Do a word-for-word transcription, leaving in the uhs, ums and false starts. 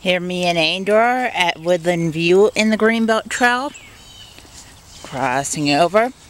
Here me and Andor are at Woodland View in the Greenbelt Trail. Crossing over.